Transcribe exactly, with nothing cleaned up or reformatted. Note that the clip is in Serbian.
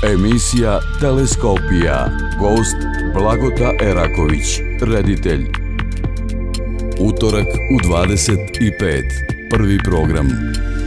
Emisija Teleskopija. Gost Blagota Eraković, reditelj. Utorak u dvadeset i pet. Prvi program.